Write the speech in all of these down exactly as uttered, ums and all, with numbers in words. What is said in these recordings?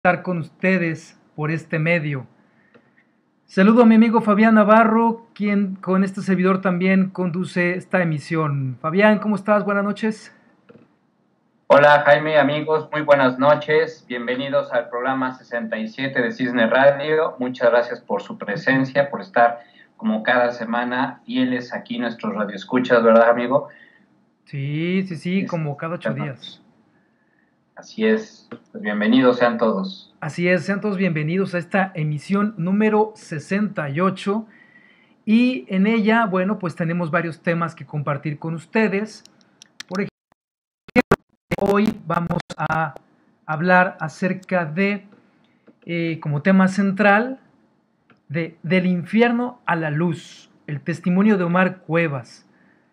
Estar con ustedes por este medio. Saludo a mi amigo Fabián Navarro, quien con este servidor también conduce esta emisión. Fabián, ¿cómo estás? Buenas noches. Hola Jaime, amigos, muy buenas noches. Bienvenidos al programa sesenta y siete de Cisne Radio. Muchas gracias por su presencia, por estar como cada semana fieles aquí nuestros radioescuchas, ¿verdad, amigo? Sí, sí, sí, como cada ocho días. Estamos. Así es, pues bienvenidos sean todos. Así es, sean todos bienvenidos a esta emisión número sesenta y ocho y en ella, bueno, pues tenemos varios temas que compartir con ustedes. Por ejemplo, hoy vamos a hablar acerca de, eh, como tema central, de Del infierno a la luz, el testimonio de Omar Cuevas.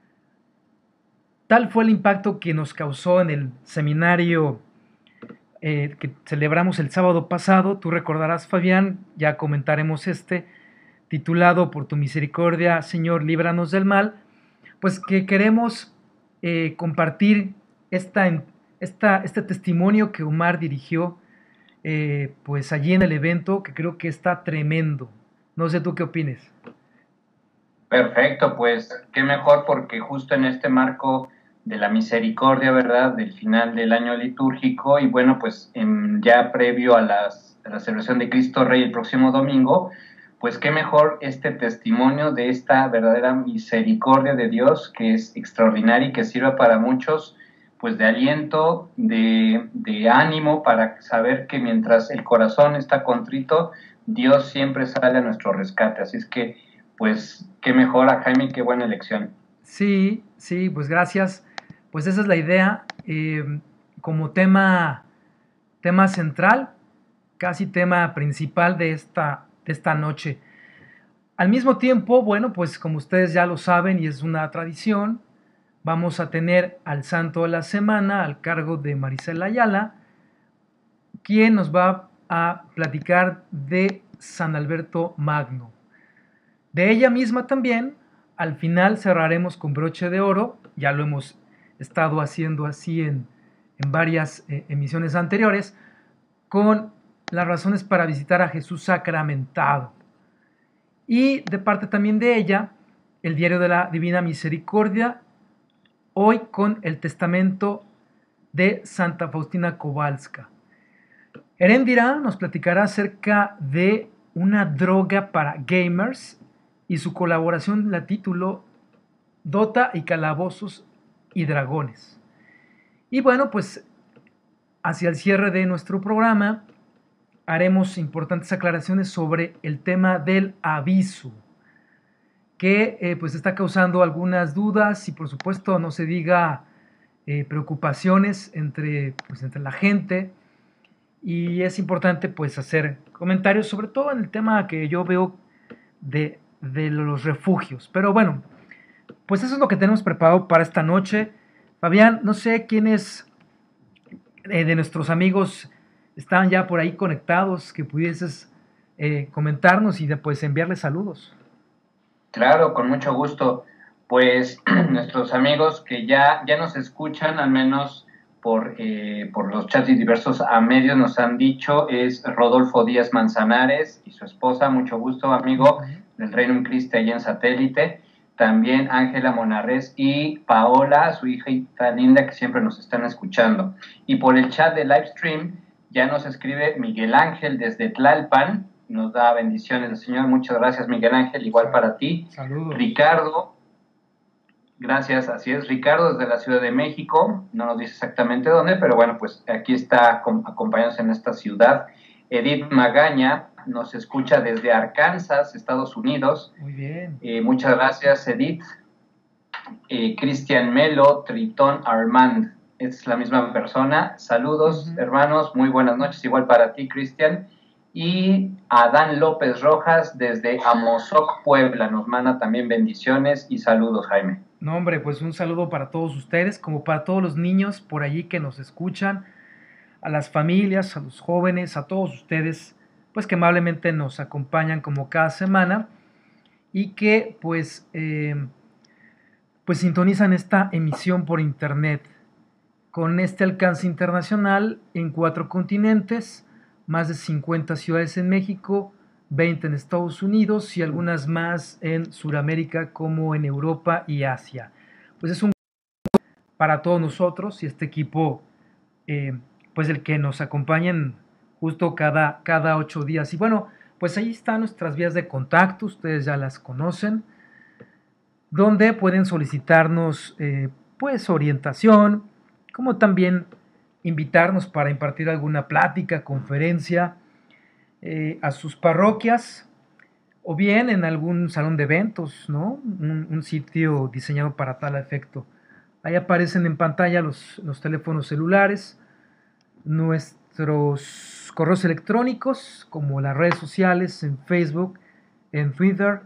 Tal fue el impacto que nos causó en el seminario eh, que celebramos el sábado pasado. Tú recordarás, Fabián, ya comentaremos este, titulado Por tu misericordia, Señor, líbranos del mal, pues que queremos eh, compartir esta, esta, este testimonio que Omar dirigió eh, pues allí en el evento, que creo que está tremendo. No sé tú qué opines. Perfecto, pues qué mejor porque justo en este marco de la misericordia, ¿verdad? Del final del año litúrgico y bueno, pues en, ya previo a, las, a la celebración de Cristo Rey el próximo domingo, pues qué mejor este testimonio de esta verdadera misericordia de Dios que es extraordinaria y que sirva para muchos, pues de aliento, de, de ánimo para saber que mientras el corazón está contrito, Dios siempre sale a nuestro rescate. Así es que pues qué mejor a Jaime, qué buena elección. Sí, sí, pues gracias. Pues esa es la idea. Eh, como tema, tema central, casi tema principal de esta, de esta noche. Al mismo tiempo, bueno, pues como ustedes ya lo saben y es una tradición, vamos a tener al Santo de la Semana al cargo de Marisela Ayala, quien nos va a platicar de San Alberto Magno. De ella misma también, al final cerraremos con broche de oro, ya lo hemos estado haciendo así en, en varias eh, emisiones anteriores, con las razones para visitar a Jesús sacramentado. Y de parte también de ella, el Diario de la Divina Misericordia, hoy con el testamento de Santa Faustina Kowalska. Heréndira nos platicará acerca de una droga para gamers y su colaboración la tituló Dota y Calabozos y Dragones. Y bueno, pues hacia el cierre de nuestro programa haremos importantes aclaraciones sobre el tema del aviso, que eh, pues está causando algunas dudas y por supuesto no se diga eh, preocupaciones entre, pues, entre la gente, y es importante pues hacer comentarios sobre todo en el tema que yo veo de, de los refugios. Pero bueno, pues eso es lo que tenemos preparado para esta noche. Fabián, no sé quiénes eh, de nuestros amigos están ya por ahí conectados, que pudieses eh, comentarnos y después enviarles saludos. Claro, con mucho gusto. Pues nuestros amigos que ya, ya nos escuchan, al menos por, eh, por los chats y diversos a medios nos han dicho, es Rodolfo Díaz Manzanares y su esposa, mucho gusto, amigo, Uh-huh. del Reino Cristi allá en Satélite. También Ángela Monarres y Paola, su hija tan linda que siempre nos están escuchando. Y por el chat de Livestream ya nos escribe Miguel Ángel desde Tlalpan, nos da bendiciones el Señor. Muchas gracias, Miguel Ángel, igual para ti. Saludos. Ricardo, gracias, así es. Ricardo desde la Ciudad de México, no nos dice exactamente dónde, pero bueno, pues aquí está acompañándonos en esta ciudad. Edith Magaña nos escucha desde Arkansas, Estados Unidos. Muy bien. Eh, muchas gracias, Edith. Eh, Cristian Melo, Tritón Armand, es la misma persona. Saludos, uh-huh. hermanos, muy buenas noches, igual para ti, Cristian. Y Adán López Rojas desde Amozoc, Puebla, nos manda también bendiciones y saludos, Jaime. No, hombre, pues un saludo para todos ustedes, como para todos los niños por allí que nos escuchan, a las familias, a los jóvenes, a todos ustedes, pues que amablemente nos acompañan como cada semana y que pues, eh, pues sintonizan esta emisión por internet con este alcance internacional en cuatro continentes, más de cincuenta ciudades en México, veinte en Estados Unidos y algunas más en Sudamérica como en Europa y Asia. Pues es un para todos nosotros y este equipo, eh, pues el que nos acompañen justo cada, cada ocho días. Y bueno, pues ahí están nuestras vías de contacto, ustedes ya las conocen, donde pueden solicitarnos eh, pues orientación, como también invitarnos para impartir alguna plática, conferencia eh, a sus parroquias o bien en algún salón de eventos, ¿no? Un, un sitio diseñado para tal efecto. Ahí aparecen en pantalla los, los teléfonos celulares, nuestros correos electrónicos, como las redes sociales en Facebook, en Twitter,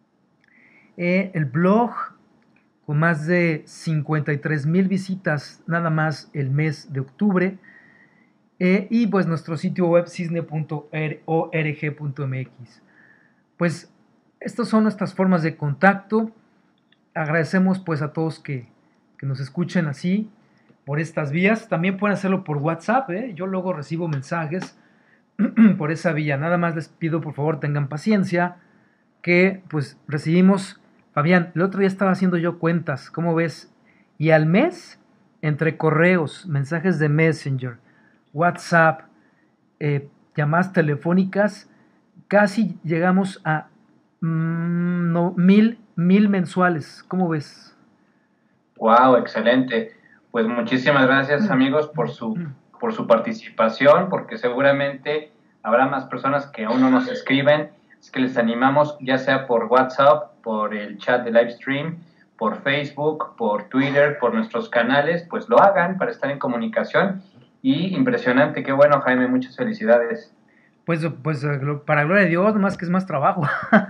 eh, el blog con más de cincuenta y tres mil visitas nada más el mes de octubre, eh, y pues nuestro sitio web cisne punto org punto mx. Pues estas son nuestras formas de contacto. Agradecemos pues a todos que, que nos escuchen así por estas vías. También pueden hacerlo por WhatsApp, ¿eh? Yo luego recibo mensajes por esa vía. Nada más les pido por favor tengan paciencia, que pues recibimos, Fabián, el otro día estaba haciendo yo cuentas, ¿cómo ves? Y al mes, entre correos, mensajes de Messenger, WhatsApp, eh, llamadas telefónicas, casi llegamos a mmm, no, mil, mil mensuales. ¿Cómo ves? Wow, excelente. Pues muchísimas gracias, amigos, por su, por su participación, porque seguramente habrá más personas que aún no nos escriben. Es que les animamos, ya sea por WhatsApp, por el chat de live stream, por Facebook, por Twitter, por nuestros canales, pues lo hagan para estar en comunicación. Y impresionante, qué bueno, Jaime, muchas felicidades. Pues, pues para gloria de Dios, nomás que es más trabajo.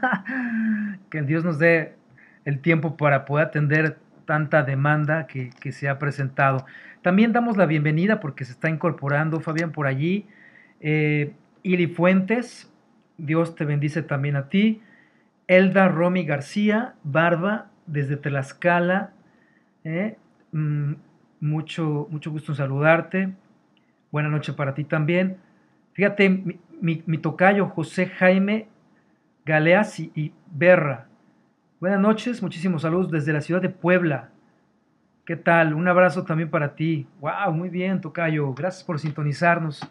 Que Dios nos dé el tiempo para poder atender tanta demanda que, que se ha presentado. También damos la bienvenida porque se está incorporando, Fabián, por allí. Eh, Ili Fuentes, Dios te bendice también a ti. Elda Romy García, Barba, desde Tlaxcala. Eh, mm, mucho, mucho gusto en saludarte. Buenas noches para ti también. Fíjate, mi, mi, mi tocayo José Jaime Galeas y, y Berra. Buenas noches, muchísimos saludos desde la ciudad de Puebla. ¿Qué tal? Un abrazo también para ti. Wow, muy bien, tocayo. Gracias por sintonizarnos.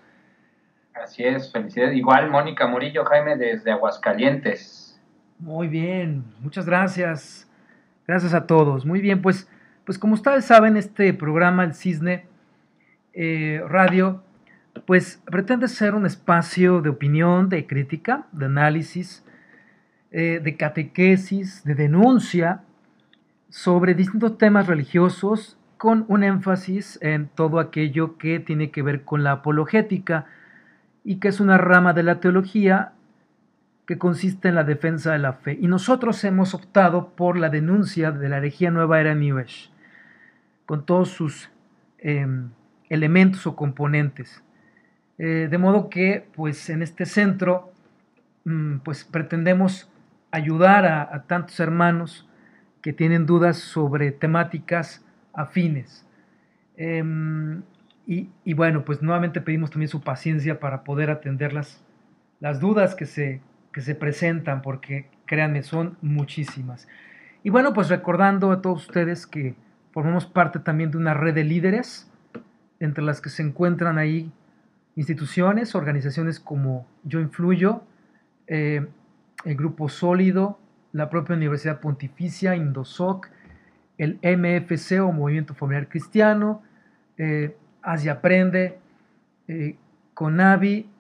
Así es, felicidades. Igual Mónica Murillo, Jaime, desde Aguascalientes. Muy bien, muchas gracias. Gracias a todos. Muy bien, pues, pues como ustedes saben, este programa, El Cisne eh, Radio, pues pretende ser un espacio de opinión, de crítica, de análisis, eh, de catequesis, de denuncia sobre distintos temas religiosos, con un énfasis en todo aquello que tiene que ver con la apologética y que es una rama de la teología que consiste en la defensa de la fe. Y nosotros hemos optado por la denuncia de la herejía Nueva Era New Age, con todos sus eh, elementos o componentes. Eh, de modo que, pues, en este centro, mmm, pues, pretendemos ayudar a, a tantos hermanos que tienen dudas sobre temáticas afines. Eh, y, y, bueno, pues nuevamente pedimos también su paciencia para poder atender las, las dudas que se, que se presentan, porque créanme, son muchísimas. Y bueno, pues recordando a todos ustedes que formamos parte también de una red de líderes, entre las que se encuentran ahí instituciones, organizaciones como Yo Influyo, eh, el Grupo Sólido, la propia Universidad Pontificia, Indosoc, el M F C o Movimiento Familiar Cristiano, eh, Asia Aprende, eh, CONAVI,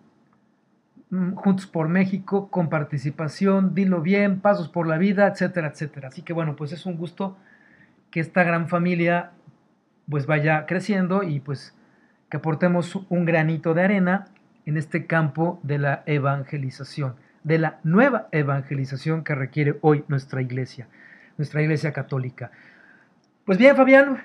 Juntos por México, con participación, Dilo Bien, Pasos por la Vida, etcétera, etcétera. Así que bueno, pues es un gusto que esta gran familia pues vaya creciendo y pues que aportemos un granito de arena en este campo de la evangelización, de la nueva evangelización que requiere hoy nuestra iglesia, nuestra iglesia católica. Pues bien, Fabián,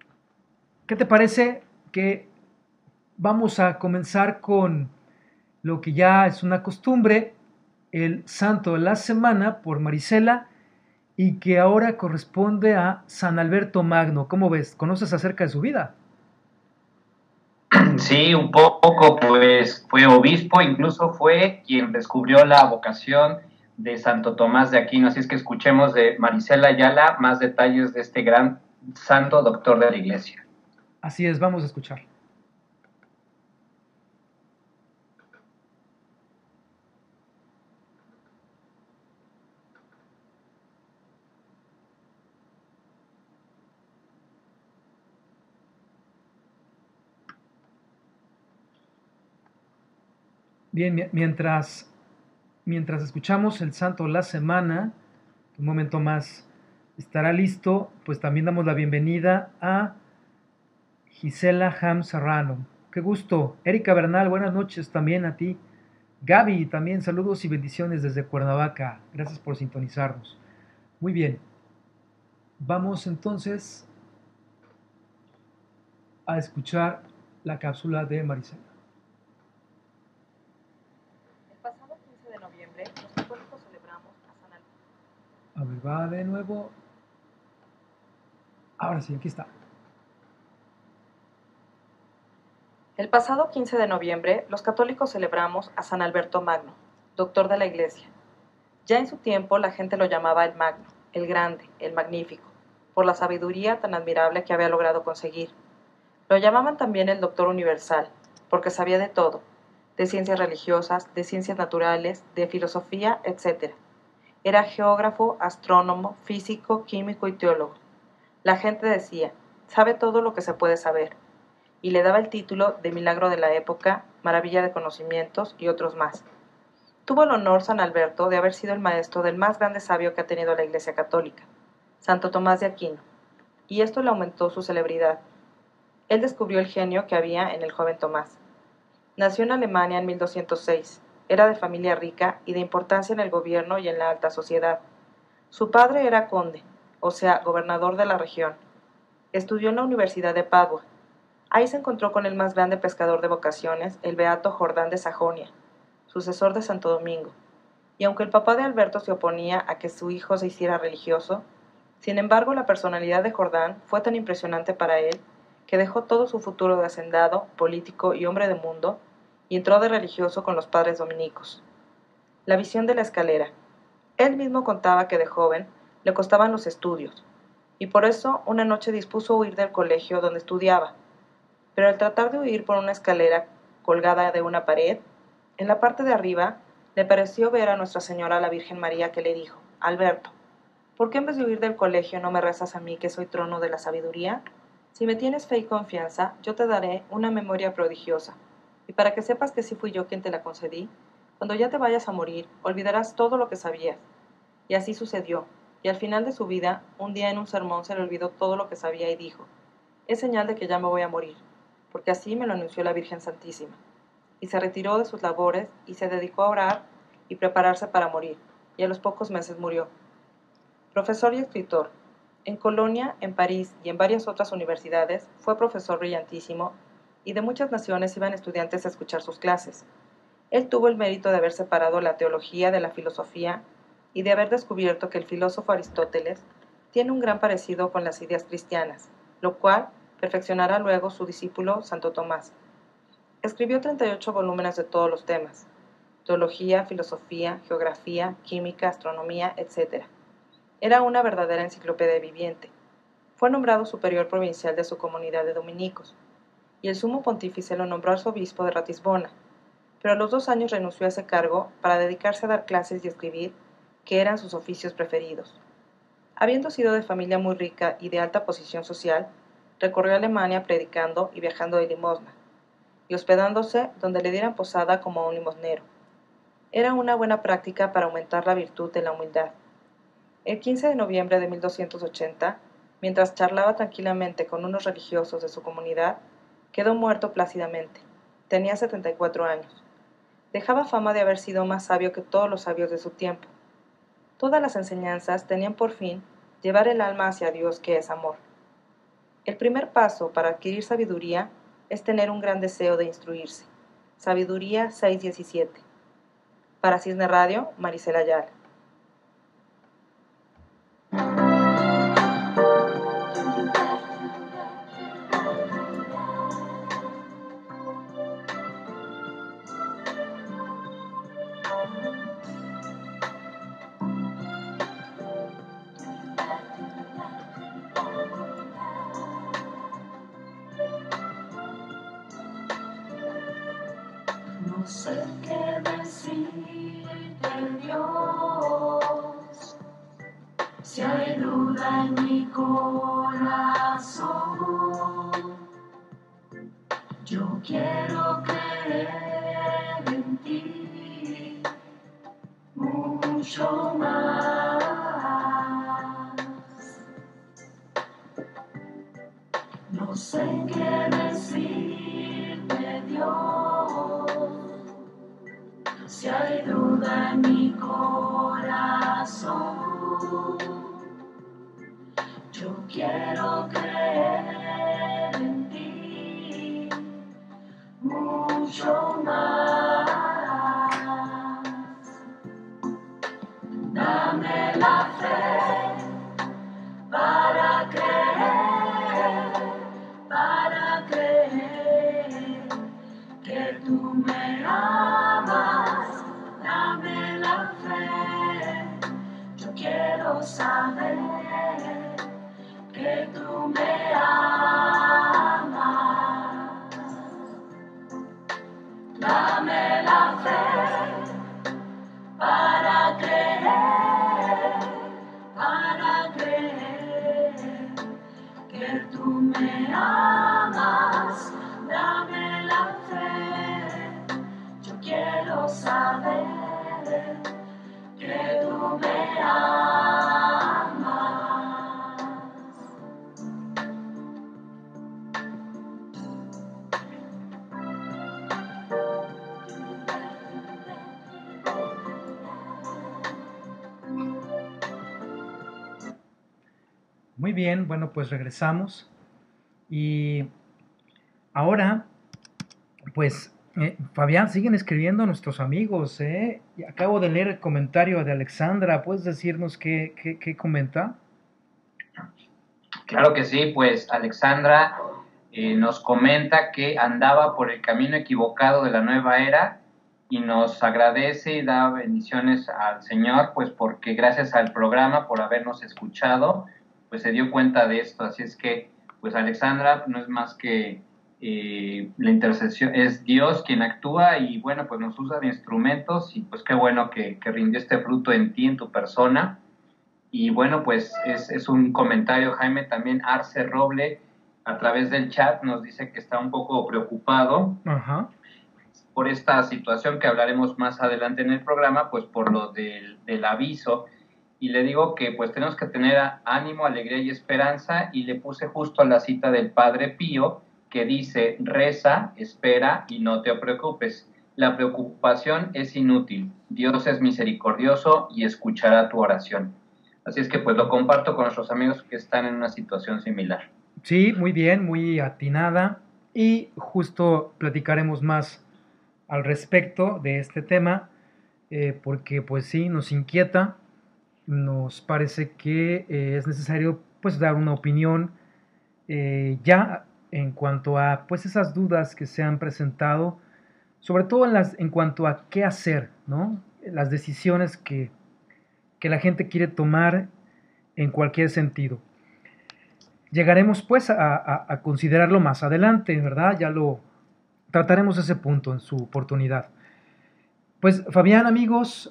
¿qué te parece que vamos a comenzar con lo que ya es una costumbre, el Santo de la Semana por Marisela, y que ahora corresponde a San Alberto Magno? ¿Cómo ves? ¿Conoces acerca de su vida? Sí, un poco, pues fue obispo, incluso fue quien descubrió la vocación de Santo Tomás de Aquino. Así es que escuchemos de Marisela Ayala más detalles de este gran santo doctor de la Iglesia. Así es, vamos a escuchar. Bien, mientras, mientras escuchamos el Santo de la Semana, un momento más estará listo, pues también damos la bienvenida a Gisela Ham Serrano. Qué gusto. Erika Bernal, buenas noches también a ti. Gaby, también saludos y bendiciones desde Cuernavaca. Gracias por sintonizarnos. Muy bien. Vamos entonces a escuchar la cápsula de Marisela. El pasado quince de noviembre, los católicos celebramos a San Alberto. A ver, va de nuevo. Ahora sí, aquí está. El pasado quince de noviembre, los católicos celebramos a San Alberto Magno, doctor de la Iglesia. Ya en su tiempo la gente lo llamaba el Magno, el Grande, el Magnífico, por la sabiduría tan admirable que había logrado conseguir. Lo llamaban también el Doctor Universal, porque sabía de todo, de ciencias religiosas, de ciencias naturales, de filosofía, etcétera. Era geógrafo, astrónomo, físico, químico y teólogo. La gente decía, sabe todo lo que se puede saber, y le daba el título de Milagro de la Época, Maravilla de Conocimientos y otros más. Tuvo el honor San Alberto de haber sido el maestro del más grande sabio que ha tenido la Iglesia Católica, Santo Tomás de Aquino, y esto le aumentó su celebridad. Él descubrió el genio que había en el joven Tomás. Nació en Alemania en mil doscientos seis, era de familia rica y de importancia en el gobierno y en la alta sociedad. Su padre era conde, o sea, gobernador de la región. Estudió en la Universidad de Padua. Ahí se encontró con el más grande pescador de vocaciones, el beato Jordán de Sajonia, sucesor de Santo Domingo. Y aunque el papá de Alberto se oponía a que su hijo se hiciera religioso, sin embargo la personalidad de Jordán fue tan impresionante para él que dejó todo su futuro de hacendado, político y hombre de mundo y entró de religioso con los padres dominicos. La visión de la escalera. Él mismo contaba que de joven le costaban los estudios, y por eso una noche dispuso huir del colegio donde estudiaba. Pero al tratar de huir por una escalera colgada de una pared, en la parte de arriba le pareció ver a Nuestra Señora la Virgen María que le dijo, Alberto, ¿por qué en vez de huir del colegio no me rezas a mí que soy trono de la sabiduría? Si me tienes fe y confianza, yo te daré una memoria prodigiosa, y para que sepas que sí fui yo quien te la concedí, cuando ya te vayas a morir, olvidarás todo lo que sabías. Y así sucedió, y al final de su vida, un día en un sermón se le olvidó todo lo que sabía y dijo, es señal de que ya me voy a morir, porque así me lo anunció la Virgen Santísima. Y se retiró de sus labores y se dedicó a orar y prepararse para morir, y a los pocos meses murió. Profesor y escritor. En Colonia, en París y en varias otras universidades fue profesor brillantísimo y de muchas naciones iban estudiantes a escuchar sus clases. Él tuvo el mérito de haber separado la teología de la filosofía y de haber descubierto que el filósofo Aristóteles tiene un gran parecido con las ideas cristianas, lo cual perfeccionará luego su discípulo Santo Tomás. Escribió treinta y ocho volúmenes de todos los temas, teología, filosofía, geografía, química, astronomía, etcétera. Era una verdadera enciclopedia viviente. Fue nombrado superior provincial de su comunidad de dominicos, y el sumo pontífice lo nombró arzobispo de Ratisbona, pero a los dos años renunció a ese cargo para dedicarse a dar clases y escribir, que eran sus oficios preferidos. Habiendo sido de familia muy rica y de alta posición social, recorrió Alemania predicando y viajando de limosna, y hospedándose donde le dieran posada como a un limosnero. Era una buena práctica para aumentar la virtud de la humildad. El quince de noviembre de mil doscientos ochenta, mientras charlaba tranquilamente con unos religiosos de su comunidad, quedó muerto plácidamente. Tenía setenta y cuatro años. Dejaba fama de haber sido más sabio que todos los sabios de su tiempo. Todas las enseñanzas tenían por fin llevar el alma hacia Dios, que es amor. El primer paso para adquirir sabiduría es tener un gran deseo de instruirse. Sabiduría seis diecisiete. Para Cisne Radio, Marisela Ayala. No sé qué decirte, Dios, si hay duda en mi corazón. Yo quiero creer en ti mucho más. No sé qué decirte, Dios, si hay duda en mi corazón. Yo quiero creer en ti mucho más. Dame la fe para creer, para creer que tú me amas. Dame la fe, yo quiero saber que tú me amas. Dame la fe para creer, para creer que tú me amas. Dame la fe, yo quiero saber que tú me amas. Muy bien, bueno, pues regresamos y ahora, pues, eh, Fabián, siguen escribiendo nuestros amigos, ¿eh? Y acabo de leer el comentario de Alexandra, ¿puedes decirnos qué, qué, qué comenta? Claro que sí, pues Alexandra eh, nos comenta que andaba por el camino equivocado de la nueva era y nos agradece y da bendiciones al Señor, pues porque gracias al programa, por habernos escuchado, pues se dio cuenta de esto. Así es que, pues Alexandra, no es más que eh, la intercesión, es Dios quien actúa y bueno, pues nos usa de instrumentos y pues qué bueno que, que rindió este fruto en ti, en tu persona. Y bueno, pues es, es un comentario, Jaime, también Arce Roble a través del chat nos dice que está un poco preocupado Ajá. por esta situación que hablaremos más adelante en el programa, pues por lo del, del aviso. Y le digo que pues tenemos que tener ánimo, alegría y esperanza, y le puse justo la cita del Padre Pío que dice: reza, espera y no te preocupes. La preocupación es inútil. Dios es misericordioso y escuchará tu oración. Así es que pues lo comparto con nuestros amigos que están en una situación similar. Sí, muy bien, muy atinada y justo platicaremos más al respecto de este tema eh, porque pues sí, nos inquieta, nos parece que eh, es necesario pues dar una opinión eh, ya en cuanto a pues esas dudas que se han presentado, sobre todo en, las, en cuanto a qué hacer, ¿no? Las decisiones que, que la gente quiere tomar en cualquier sentido. Llegaremos pues a, a, a considerarlo más adelante, ¿verdad? Ya lo trataremos ese punto en su oportunidad. Pues Fabián, amigos,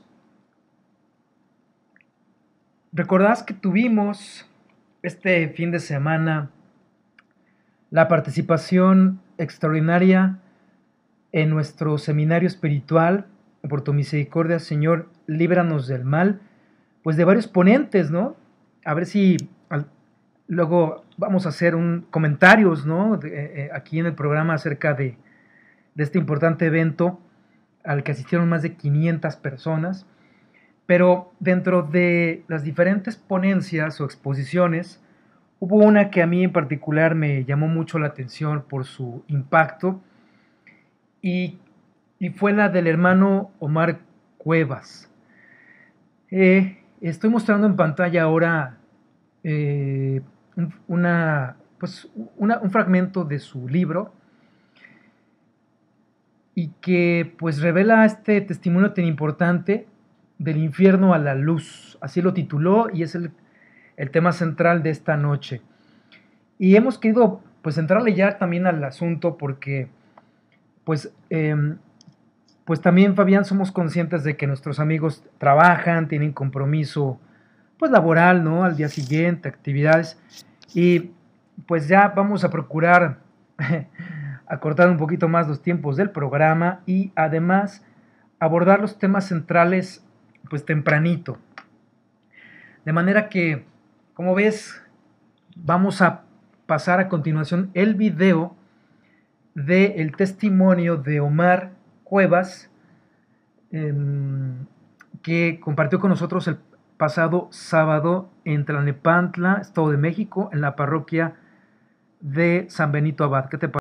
recordás que tuvimos este fin de semana la participación extraordinaria en nuestro seminario espiritual, por tu misericordia, Señor, líbranos del mal, pues de varios ponentes, ¿no? A ver si al, luego vamos a hacer un comentarios, ¿no? De, eh, aquí en el programa acerca de, de este importante evento al que asistieron más de quinientas personas, pero dentro de las diferentes ponencias o exposiciones, hubo una que a mí en particular me llamó mucho la atención por su impacto y, y fue la del hermano Omar Cuevas. Eh, estoy mostrando en pantalla ahora eh, un, una, pues una, un fragmento de su libro y que pues revela este testimonio tan importante del infierno a la luz. Así lo tituló y es el, el tema central de esta noche. Y hemos querido pues entrarle ya también al asunto porque pues, eh, pues también, Fabián, somos conscientes de que nuestros amigos trabajan, tienen compromiso pues laboral, ¿no? Al día siguiente, actividades, y pues ya vamos a procurar acortar un poquito más los tiempos del programa y además abordar los temas centrales pues tempranito. De manera que, como ves, vamos a pasar a continuación el video del testimonio de Omar Cuevas, eh, que compartió con nosotros el pasado sábado en Tlalnepantla, Estado de México, en la parroquia de San Benito Abad. ¿Qué te parece?